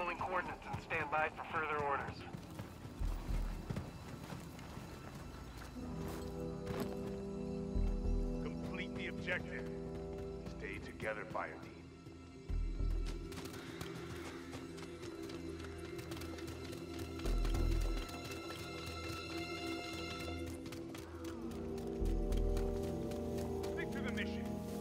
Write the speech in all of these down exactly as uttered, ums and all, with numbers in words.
following coordinates and stand by for further orders. Complete the objective. Stay together, fire team. Stick to the mission.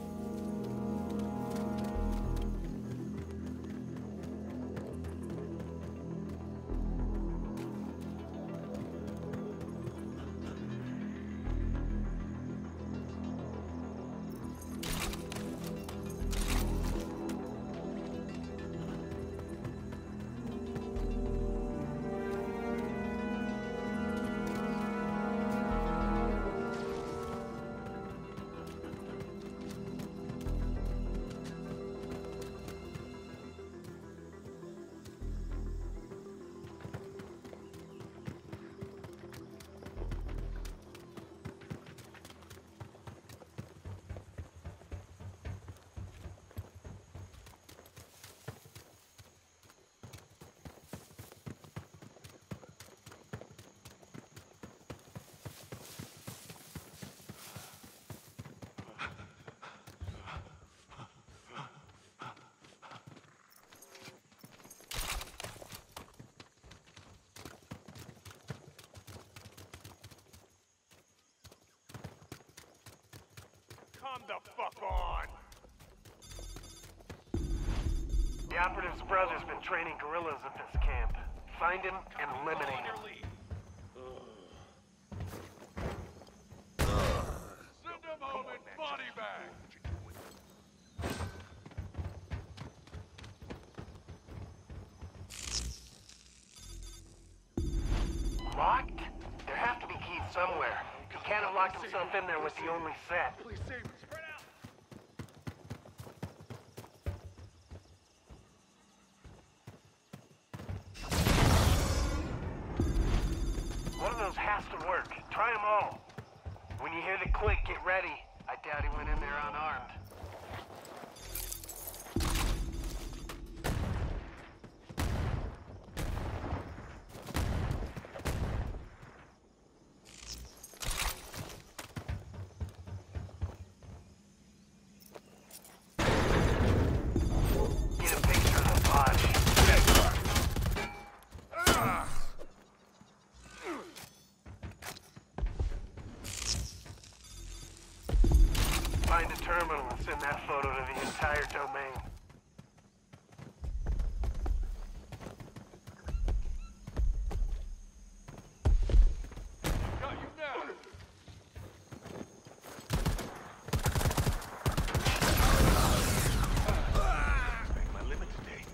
Come the fuck on! The operative's brother's been training guerrillas at this camp. Find him and eliminate him. Send him home in body bag! Locked? There have to be keys somewhere. He can't have locked himself in there with the only set. Please save me. Spread out! One of those has to work. Try them all. When you hear the click, get ready. I doubt he went in there unarmed. Get a picture of the body. Find a terminal and send that photo to the entire domain. Got you now! Make my limit today.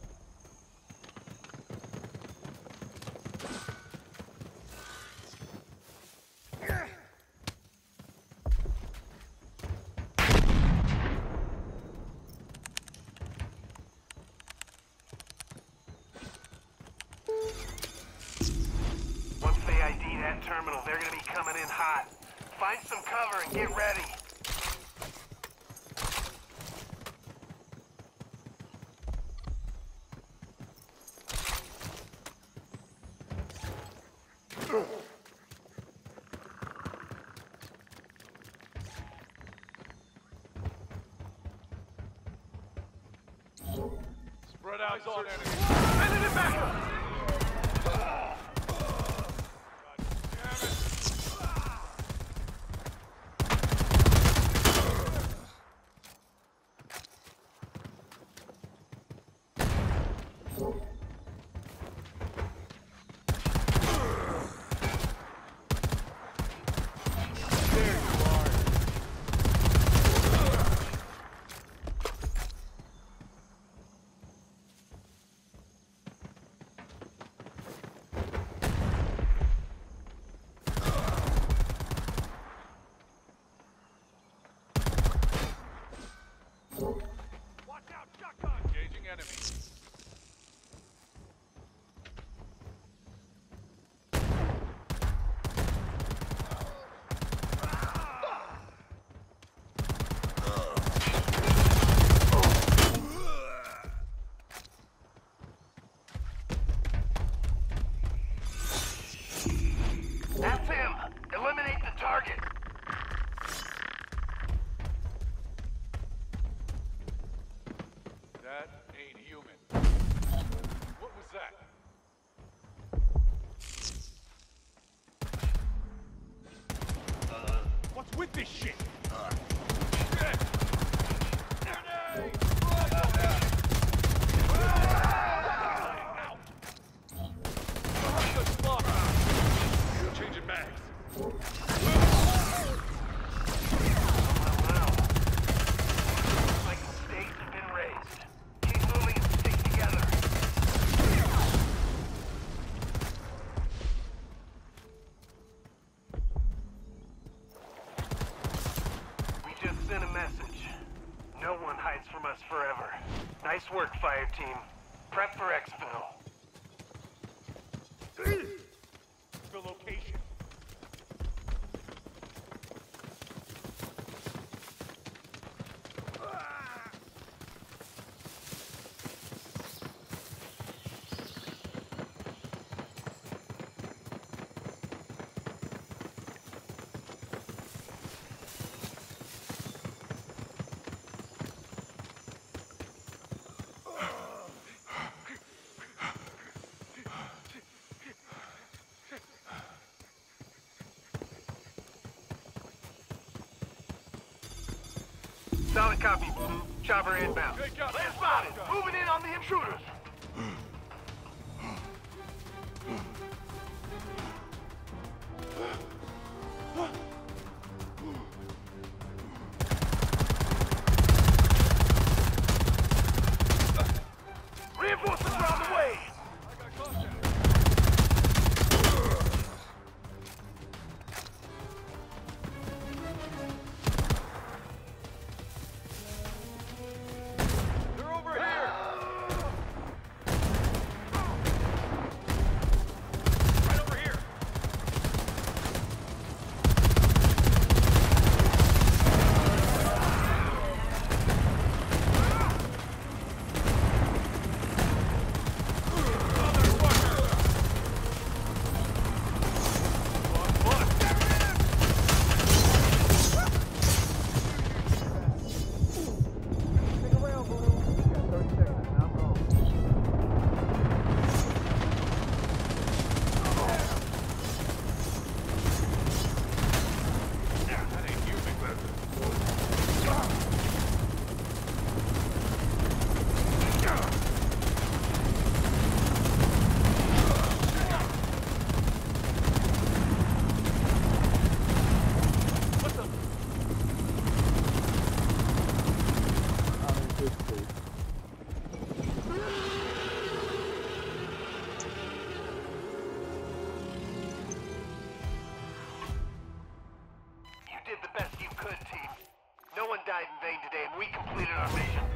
Once they I D that terminal, they're gonna be coming in hot. Find some cover and get ready. Spread out, on enemy. Send it back! fire team. Prep for exfil. The location. Solid copy, Voodoo. Chopper inbound. Good job. Land spotted. Moving in on the intruders. Reinforcements are on the way. They're over here. Right over here. You did the best you could, team. No one died in vain today, and we completed our mission.